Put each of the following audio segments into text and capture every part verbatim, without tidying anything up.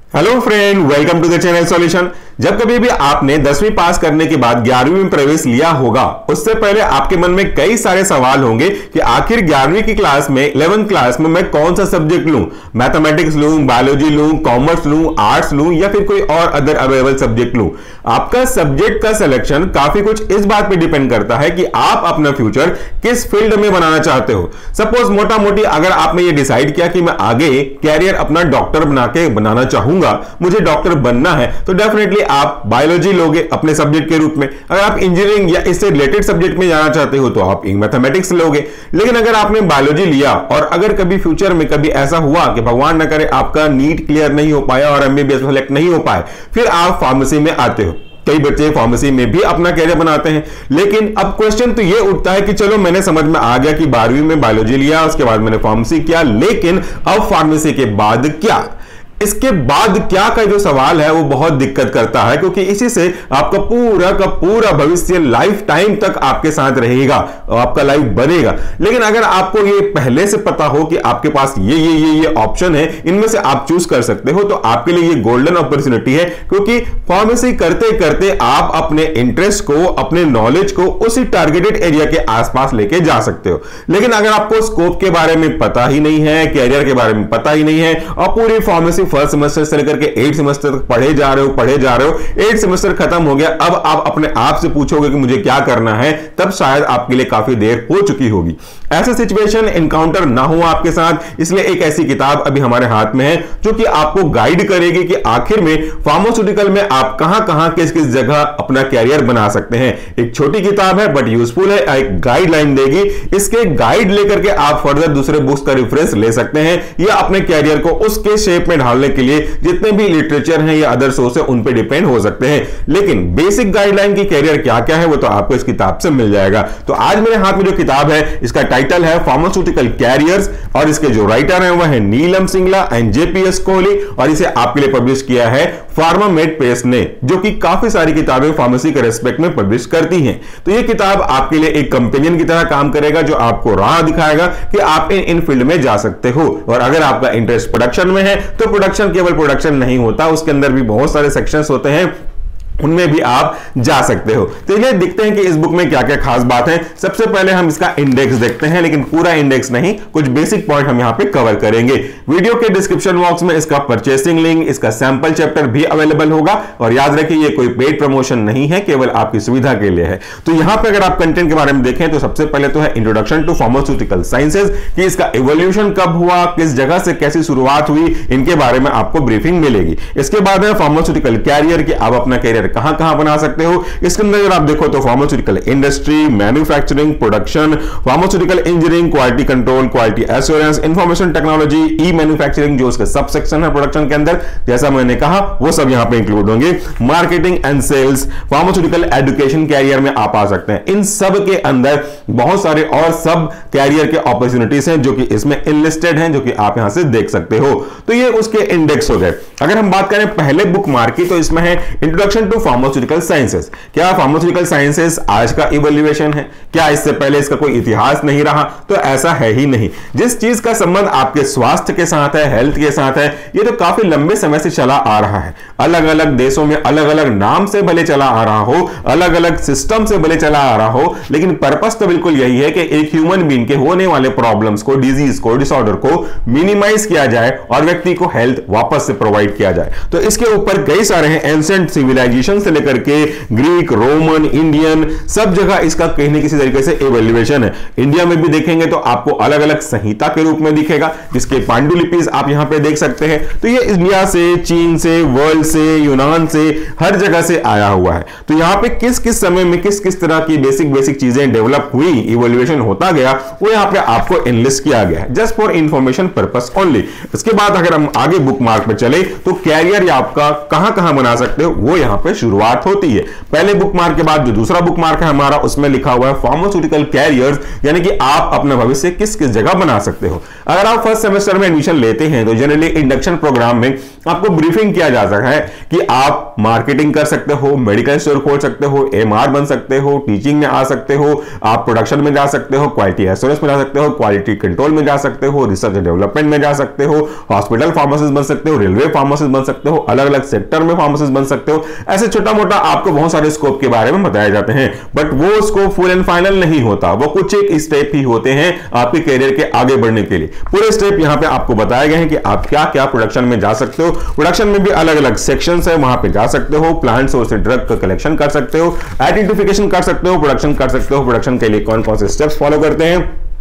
Hello friend, welcome to the channel solution. जब कभी भी आपने दसवीं पास करने के बाद ग्यारहवीं में प्रवेश लिया होगा, उससे पहले आपके मन में कई सारे सवाल होंगे कि आखिर ग्यारहवीं की क्लास में इलेवेंथ क्लास में मैं कौन सा सब्जेक्ट लूं, मैथमेटिक्स लूं, बायोलॉजी लूं, कॉमर्स लूं, आर्ट्स लूं या फिर कोई और अदर अवेलेबल सब्जेक्ट लूं। आपका सब्जेक्ट का सिलेक्शन काफी कुछ इस बात पर डिपेंड करता है कि आप अपना फ्यूचर किस फील्ड में बनाना चाहते हो। सपोज मोटा मोटी अगर आपने ये डिसाइड किया कि मैं आगे कैरियर अपना डॉक्टर बना के बनाना चाहूंगा, मुझे डॉक्टर बनना है, तो डेफिनेटली आप बायोलॉजी लोगे अपने सब्जेक्ट के रूप में। अगर आप इंजीनियरिंग या इससे रिलेटेड सब्जेक्ट में जाना चाहते हो तो आप मैथमेटिक्स लोगे। लेकिन अगर आपने बायोलॉजी लिया और अगर कभी फ्यूचर में कभी ऐसा हुआ कि भगवान न करे आपका नीट क्लियर नहीं हो पाया और एमबीबीएस सेलेक्ट नहीं हो पाए, फिर आप फार्मेसी में आते हो। कई बच्चे फार्मेसी में भी अपना कैरियर बनाते हैं। लेकिन अब क्वेश्चन तो ये उठता है कि चलो मैंने समझ में आ गया कि बारहवीं में बायोलॉजी लिया, उसके बाद मैंने फार्मेसी किया, लेकिन अब फार्मेसी के बाद क्या, इसके बाद क्या का जो सवाल है वो बहुत दिक्कत करता है, क्योंकि इसी से आपका पूरा का पूरा भविष्य लाइफ टाइम तक आपके साथ रहेगा और आपका लाइफ बनेगा। लेकिन अगर आपको ये पहले से पता हो कि आपके पास ये ये ये ये ऑप्शन है, इनमें से आप चूज कर सकते हो, तो आपके लिए ये गोल्डन अपॉर्चुनिटी है, क्योंकि फार्मेसी करते करते आप अपने इंटरेस्ट को, अपने नॉलेज को उसी टारगेटेड एरिया के आसपास लेके जा सकते हो। लेकिन अगर आपको स्कोप के बारे में पता ही नहीं है, कैरियर के बारे में पता ही नहीं है और पूरी फार्मेसी फर्स्ट सेमेस्टर से लेकर के एट सेमेस्टर तक पढ़े जा रहे हो पढ़े जा रहे हो एट सेमेस्टर खत्म हो गया, अब आप अपने आप से पूछोगे कि मुझे क्या करना है, तब शायद आपके लिए काफी देर हो चुकी होगी। ऐसा सिचुएशन एनकाउंटर ना हो आपके साथ, इसलिए एक ऐसी किताब अभी हमारे हाथ में है जो कि आपको गाइड करेगी कि आखिर में फार्मास्यूटिकल में आप कहां कहां किस किस जगह अपना कैरियर बना सकते हैं। एक छोटी किताब है बट यूजफुल है, एक गाइडलाइन देगी। इसके गाइड लेकर के आप फर्दर दूसरे बुक्स का रेफरेंस ले सकते हैं या अपने कैरियर को उसके शेप में ढालने के लिए जितने भी लिटरेचर हैं या अदर सोर्स है उन पे डिपेंड हो सकते हैं। लेकिन बेसिक गाइडलाइन की कैरियर क्या क्या है वो तो आपको इस किताब से मिल जाएगा। तो आज मेरे हाथ में जो किताब है, इसका टाइटल है फार्मास्यूटिकल कैरियर्स और इसके जो राइटर हैं वो है नीलम सिंगला एंड जेपीएस कोहली और इसे आपके लिए पब्लिश किया है फार्मामेड प्रेस ने, जो कि काफी सारी किताबें फार्मेसी के रेस्पेक्ट में पब्लिश करती हैं। तो ये किताब आपके लिए एक कंपेनियन की तरह काम करेगा जो आपको राह दिखाएगा कि आप इन इन फील्ड में जा सकते हो। और अगर आपका इंटरेस्ट प्रोडक्शन में है तो प्रोडक्शन केवल प्रोडक्शन नहीं होता, उसके अंदर भी बहुत सारे सेक्शंस होते हैं, उनमें भी आप जा सकते हो। तो ये देखते हैं कि इस बुक में क्या क्या खास बात है। सबसे पहले हम इसका इंडेक्स देखते हैं, लेकिन पूरा इंडेक्स नहीं, कुछ बेसिक पॉइंट हम यहां पे कवर करेंगे। वीडियो के डिस्क्रिप्शन बॉक्स में इसका परचेसिंग लिंक, इसका सैंपल चैप्टर भी अवेलेबल होगा। और याद रखिए ये कोई पेड प्रमोशन नहीं है, केवल आपकी सुविधा के लिए है। तो यहां पर अगर आप कंटेंट के बारे में देखें तो सबसे पहले तो है इंट्रोडक्शन टू फार्मास्यूटिकल साइंसेज, कि इसका इवोल्यूशन कब हुआ, किस जगह से कैसी शुरुआत हुई, इनके बारे में आपको ब्रीफिंग मिलेगी। इसके बाद है फार्मास्यूटिकल कैरियर, कि आप अपना कैरियर कहां कहां बना सकते हो। इसके अंदर अगर आप देखो तो pharmaceutical industry, manufacturing, production, pharmaceutical engineering, quality control, quality assurance, information technology, e manufacturing जो उसके सब सेक्शन है प्रोडक्शन के अंदर, जैसा मैंने कहा वो सब यहां पे इंक्लूड होंगे। Marketing and sales, pharmaceutical education career में आप आ सकते हैं। इन सब के अंदर बहुत सारे और सब कैरियर के अपॉर्चुनिटीज हैं जो कि इसमें इनलिस्टेड हैं, जो कि आप यहां से देख सकते हो। तो ये उसके इंडेक्स हो गए। अगर हम बात करें पहले बुक मार्क की, तो इसमें है इंट्रोडक्शन टू फार्मास्यूटिकल साइंसेस। क्या फार्मास्यूटिकल साइंसेस आज का इवोल्यूशन है? क्या इससे पहले इसका कोई इतिहास नहीं रहा? तो ऐसा है ही नहीं। जिस चीज का संबंध आपके स्वास्थ्य के साथ है, हेल्थ के साथ है, ये तो काफी लंबे समय से चला आ रहा है। अलग अलग देशों में अलग अलग नाम से भले चला आ रहा हो, अलग अलग सिस्टम से भले चला आ रहा हो, लेकिन पर्पस तो बिल्कुल यही है कि एक ह्यूमन बीइंग के होने वाले प्रॉब्लम्स को, डिजीज को, डिसऑर्डर को मिनिमाइज किया जाए और व्यक्ति को हेल्थ वापस से प्रोवाइड किया जाए। तो इसके ऊपर कई सारे हैं, एंशिएंट सिविलाइजेशन से लेकर के ग्रीक, रोमन, इंडियन, सब जगह इसका कहीं न किसी तरीके से इवैल्यूएशन है। इंडिया में भी देखेंगे तो आपको अलग अलग संहिता के रूप में दिखेगा, जिसके पांडुलिपिज आप यहां पे देख सकते हैं। तो ये इंडिया से, चीन से, वर्ल्ड से, यूनान से, हर जगह से आया हुआ है। तो यहां पे किस किस समय में किस किस तरह की बेसिक बेसिक चीजें डेवलप हुई, इवैल्यूएशन होता गया, वो यहां पे आपको एनलिस्ट किया गया है, just for information purpose only. इसके बाद अगर हम आगे बुक मार्क पे चले तो कैरियर आपका कहां कहां बना सकते हो वो यहां पे शुरुआत होती है। पहले बुक मार्क के बाद जो दूसरा बुक मार्क है हमारा, उसमें लिखा हुआ है फार्मास्यूटिकल कैरियर्स, यानी कि आप अपना भविष्य किस किस जगह बना सकते हो। अगर आप फर्स्ट सेमेस्टर में एडमिशन लेते हैं तो जनरली इंडक्शन प्रोग्राम में आपको ब्रीफिंग किया जा सकता है कि आप मार्केटिंग कर सकते हो, मेडिकल स्टोर खोल सकते हो, एमआर बन सकते हो, टीचिंग में आ सकते हो, आप प्रोडक्शन में जा सकते हो, क्वालिटी एश्योरेंस में जा सकते हो, क्वालिटी कंट्रोल में जा सकते हो, रिसर्च एंड डेवलपमेंट में जा सकते हो, हॉस्पिटल फार्मासिस्ट बन सकते हो, रेलवे फार्मासिस्ट बन सकते हो, अलग अलग सेक्टर में फार्मासिस्ट बन सकते हो। ऐसे छोटा मोटा आपको बहुत सारे स्कोप के बारे में बताए जाते हैं, बट वो स्कोप फुल एंड फाइनल नहीं होता, वो कुछ एक स्टेप ही होते हैं आपके करियर के आगे बढ़ने के लिए। पूरे स्टेप यहां पे आपको बताए गए हैं कि आप क्या क्या प्रोडक्शन में जा सकते हो। प्रोडक्शन में भी अलग अलग सेक्शंस है, वहां पे जा सकते हो, प्लांट सोर्स से ड्रग का कलेक्शन कर सकते हो, आइडेंटिफिकेशन कर सकते हो, प्रोडक्शन कर सकते हो, प्रोडक्शन के लिए कौन कौन से स्टेप्स फॉलो करते हैं,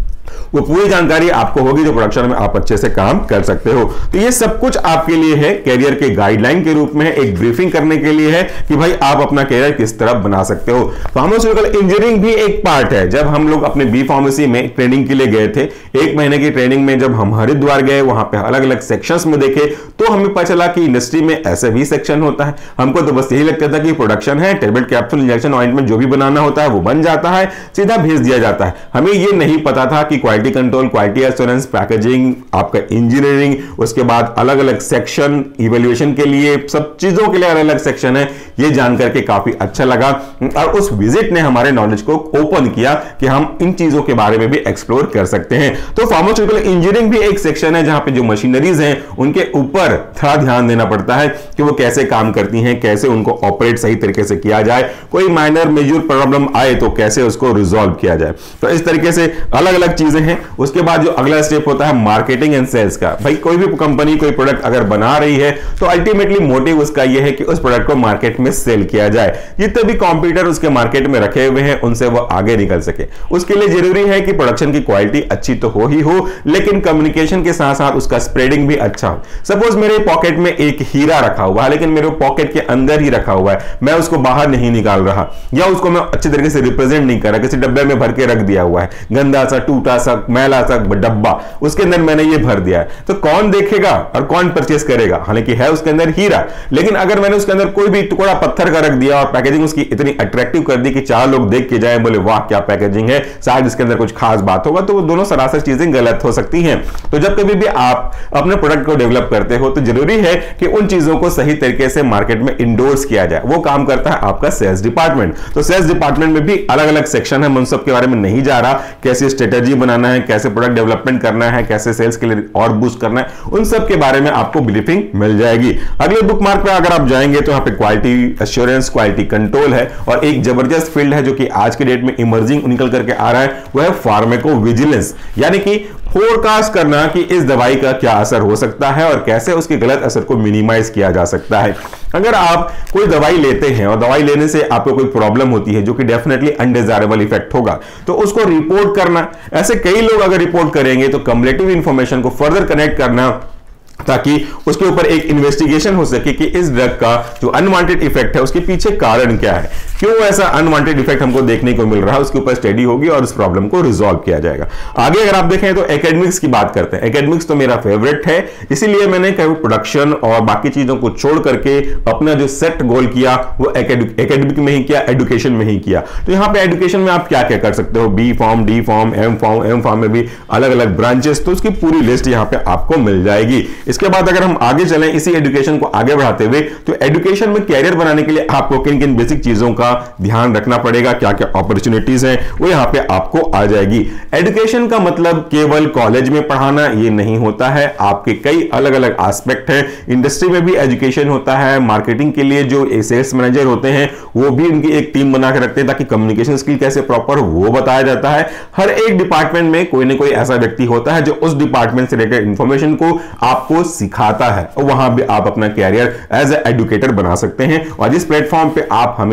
वो पूरी जानकारी आपको होगी जो प्रोडक्शन में आप अच्छे से काम कर सकते हो। तो ये सब कुछ आपके लिए है, कैरियर के गाइडलाइन के रूप में एक ब्रीफिंग करने के लिए है कि भाई आप अपना कैरियर किस तरह बना सकते हो। फार्मास्यूटिकल इंजीनियरिंग भी एक पार्ट है। जब हम लोग अपने बी फार्मेसी में ट्रेनिंग के लिए गए थे, एक महीने की ट्रेनिंग में जब हम हरिद्वार गए, वहां पे अलग अलग सेक्शंस में देखे तो हमें पता चला कि इंडस्ट्री में ऐसे भी सेक्शन होता है। हमको तो बस यही लगता था कि प्रोडक्शन है, टेबलेट, कैप्सूल, इंजेक्शन, ऑइंटमेंट जो भी बनाना होता है वो बन जाता है, सीधा भेज दिया जाता है। हमें ये नहीं पता था कि quality control, quality assurance, packaging, आपका इंजीनियरिंग, उसके बाद अलग अलग सेक्शन, इवैल्यूएशन के लिए, सब चीजों के लिए अलग अलग सेक्शन है। ये जानकर के काफी अच्छा लगा और उस विजिट ने हमारे नॉलेज को ओपन किया कि हम इन चीजों के बारे में भी एक्सप्लोर कर सकते हैं। तो फार्मास्यूटिकल इंजीनियरिंग भी एक सेक्शन है जहां पे जो मशीनरीज हैं उनके ऊपर थोड़ा ध्यान देना पड़ता है कि वो कैसे काम करती हैं, कैसे उनको ऑपरेट सही तरीके से किया जाए, कोई माइनर मेजर प्रॉब्लम आए तो कैसे उसको रिजॉल्व किया जाए। तो इस तरीके से अलग अलग चीजें हैं। उसके बाद जो अगला स्टेप होता है मार्केटिंग एंड सेल्स का। भाई कोई भी कंपनी कोई प्रोडक्ट अगर बना रही है तो अल्टीमेटली मोटिव उसका यह है कि उस प्रोडक्ट को मार्केट में सेल किया जाए। जितने भी कॉम्पिटिटर उसके मार्केट में रखे हुए हैं उनसे वो आगे निकल सके। उसके लिए जरूरी है कि प्रोडक्शन की क्वालिटी अच्छी तो हो ही हो, लेकिन कम्युनिकेशन के साथ साथ उसका स्प्रेडिंग भी अच्छा हो। सपोज मेरे पॉकेट में एक हीरा रखा हुआ है, लेकिन मेरे पॉकेट के अंदर ही रखा हुआ है, मैं उसको बाहर नहीं निकाल रहा, या उसको मैं अच्छी तरीके से रिप्रेजेंट नहीं कर रहा, किसी डब्बे में भर के रख दिया हुआ है, गंदा सा, टूटा सा, मैला सा डब्बा, उसके अंदर मैंने ये भर दिया है, तो कौन देखेगा और कौन परचेस करेगा? हालांकि है उसके अंदर हीरा, लेकिन अगर मैंने उसके अंदर कोई भी टुकड़ा पत्थर का रख दिया और पैकेजिंग उसकी इतनी अट्रैक्टिव कर दी कि चार लोग देख के जाए, बोले वाह क्या पैकेजिंग है, शायद इसके अंदर कुछ खास बात होगा, तो वो दोनों सरासर चीजें गलत हो सकती हैं। तो जब कभी भी आप अपने प्रोडक्ट को डेवलप करते हो तो जरूरी है कि उन चीजों को सही तरीके से मार्केट में इंडोर्स किया जाए। वो काम करता है आपका सेल्स डिपार्टमेंट। तो सेल्स डिपार्टमेंट में भी अलग अलग सेक्शन है, मैं उन सब के बारे में नहीं जा रहा, कैसे स्ट्रेटेजी बनाना है, कैसे प्रोडक्ट डेवलपमेंट करना है, कैसे सेल्स के लिए और बूस्ट करना है, उन सब के बारे में आपको ब्रीफिंग मिल जाएगी। अगले बुक मार्क पे अगर आप जाएंगे तो यहाँ पे क्वालिटी एश्योरेंस, क्वालिटी कंट्रोल है, और एक जबरदस्त फील्ड है जो कि आज के डेट में इमर्जिंग निकल करके आ रहा है, वो है फार्माकोविजिलेंस, यानी कि फोरकास्ट करना कि इस दवाई का क्या असर हो सकता है और कैसे उसके गलत असर को मिनिमाइज किया जा सकता है। अगर आप कोई दवाई लेते हैं और दवाई लेने से आपको कोई प्रॉब्लम होती है जो कि डेफिनेटली अनडिजायरेबल इफेक्ट होगा, तो उसको रिपोर्ट करना, ऐसे कई लोग अगर रिपोर्ट करेंगे तो कम्युलेटिव इंफॉर्मेशन को फर्दर कनेक्ट करना ताकि उसके ऊपर एक इन्वेस्टिगेशन हो सके कि इस ड्रग का जो अनवांटेड इफेक्ट है उसके पीछे कारण क्या है, क्यों ऐसा अनवांटेड इफेक्ट हमको देखने को मिल रहा है, उसके ऊपर स्टडी होगी और उस प्रॉब्लम को रिजॉल्व किया जाएगा। आगे अगर आप देखें तो एकेडमिक्स की बात करते हैं। एकेडमिक्स तो मेरा फेवरेट है, इसीलिए मैंने प्रोडक्शन और बाकी चीजों को छोड़ करके अपना जो सेट गोल किया वो एकेडमिक में ही किया, एजुकेशन में ही किया। तो यहाँ पे एजुकेशन में आप क्या क्या कर सकते हो, B form, D form, M form, M form में भी अलग अलग ब्रांचेस, तो उसकी पूरी लिस्ट यहाँ पे आपको मिल जाएगी। इसके बाद अगर हम आगे चलें इसी एजुकेशन को आगे बढ़ाते हुए, तो एजुकेशन में कैरियर बनाने के लिए आपको किन किन बेसिक चीजों का ध्यान रखना पड़ेगा, क्या क्या अपॉर्चुनिटीज हैं, वो यहां पे आपको आ जाएगी। एजुकेशन का मतलब केवल कॉलेज में पढ़ाना ये नहीं होता है, आपके कई अलग अलग एस्पेक्ट हैं। इंडस्ट्री में भी एजुकेशन होता है, मार्केटिंग के लिए जो सेल्स मैनेजर होते हैं वो भी उनकी एक टीम बना के रखते हैं ताकि कम्युनिकेशन स्किल कैसे प्रॉपर वो बताया जाता है। हर एक डिपार्टमेंट में कोई ना कोई ऐसा व्यक्ति होता है जो उस डिपार्टमेंट से रिलेटेड इंफॉर्मेशन को आपको सिखाता है, और वहां भी आप अपना कैरियर एज ए एजुकेटर बना सकते हैं। और जिस प्लेटफॉर्म पे आप हमें देख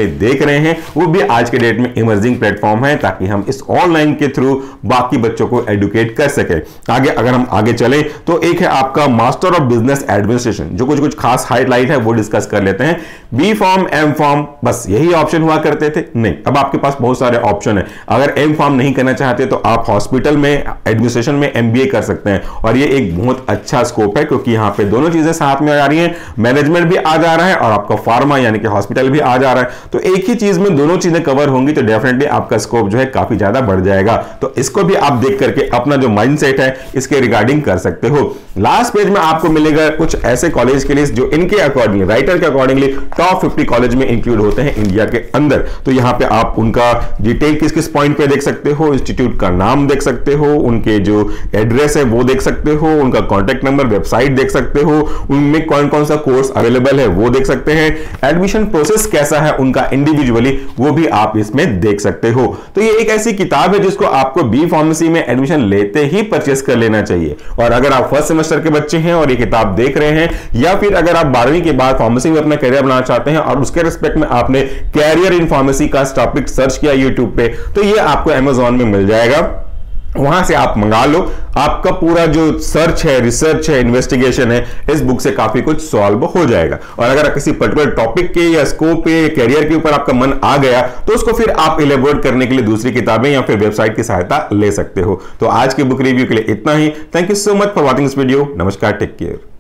रहे हैं वो भी आज के डेट में इमर्जिंग प्लेटफॉर्म है, ताकि हम इस ऑनलाइन के थ्रू बाकी बच्चों को एडुकेट कर सके। आगे अगर हम आगे चले तो एक है आपका मास्टर ऑफ बिजनेस एडमिनिस्ट्रेशन, जो कुछ कुछ खास हाईलाइट है वो डिस्कस कर लेते हैं। बी फॉर्म, एम फॉर्म, बस यही ऑप्शन हुआ करते थे, नहीं अब आपके पास बहुत सारे ऑप्शन है। अगर एम फॉर्म नहीं करना चाहते तो आप हॉस्पिटल में एडमिनिस्ट्रेशन में एमबीए कर सकते हैं, और ये एक बहुत अच्छा स्कोप है क्योंकि यहां पे दोनों चीजें साथ में आ रही हैं, मैनेजमेंट भी आ जा रहा है और आपका फार्मा यानी कि हॉस्पिटल भी आ जा रहा है, तो एक ही चीज में दोनों चीजें कवर होंगी तो डेफिनेटली आपका स्कोप जो है काफी ज्यादा बढ़ जाएगा। तो इसको भी आप देख करके अपना जो माइंडसेट है इसके रिगार्डिंग कर सकते हो। लास्ट पेज में आपको मिलेगा कुछ ऐसे कॉलेज के लिए जो इनके अकॉर्डिंग, राइटर के अकॉर्डिंगली टॉप फिफ्टी कॉलेज में इंक्लूड होते हैं इंडिया के अंदर। तो यहां पे आप उनका डिटेल किस किस पॉइंट पे देख सकते हो, इंस्टीट्यूट का नाम देख सकते हो, उनके जो एड्रेस है वो देख सकते हो, उनका कॉन्टैक्ट नंबर, वेबसाइट देख सकते हो, उनमें कौन कौन सा कोर्स अवेलेबल है वो देख सकते हैं, एडमिशन प्रोसेस कैसा है उनका इंडिविजुअली वो भी आप इसमें देख सकते हो। तो ये एक ऐसी किताब है जिसको आपको बी फार्मेसी में एडमिशन लेते ही परचेस कर लेना चाहिए। और अगर आप फर्स्ट सेमेस्टर के बच्चे हैं और ये किताब देख रहे हैं, या फिर अगर आप बारहवीं के बाद फार्मेसी में अपना करियर बनाना चाहते हैं और उसके रिस्पेक्ट में आपने कैरियर इन फार्मेसी का टॉपिक सर्च किया यूट्यूब पे, तो ये आपको अमेज़न में मिल जाएगा, वहां से आप मंगा लो। आपका पूरा जो सर्च है, रिसर्च है, इन्वेस्टिगेशन है, इस बुक से काफी कुछ सॉल्व हो जाएगा। और अगर किसी पर्टिकुलर टॉपिक के या स्कोप पे, कैरियर के ऊपर आपका मन आ गया तो उसको फिर आप इलेबोरेट करने के लिए दूसरी किताबें या फिर वेबसाइट की सहायता ले सकते हो। तो आज के बुक रिव्यू के लिए इतना ही। Thank you so much for watching this video. नमस्कार, टेक केयर।